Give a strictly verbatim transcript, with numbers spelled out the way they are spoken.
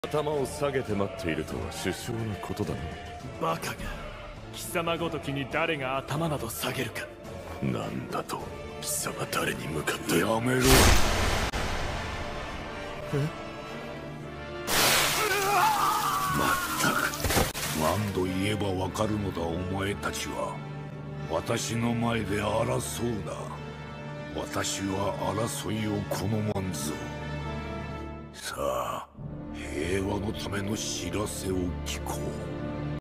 頭を下げて待っているとは殊勝なことだな。 バカが貴様ごときに誰が頭など下げるか。 なんだと貴様誰に向かって。 やめろ。 えまったく何度言えばわかるのだ。お前たちは私の前で争うな。私は争いを好まんぞ。さあ、平和のための知らせを聞こう。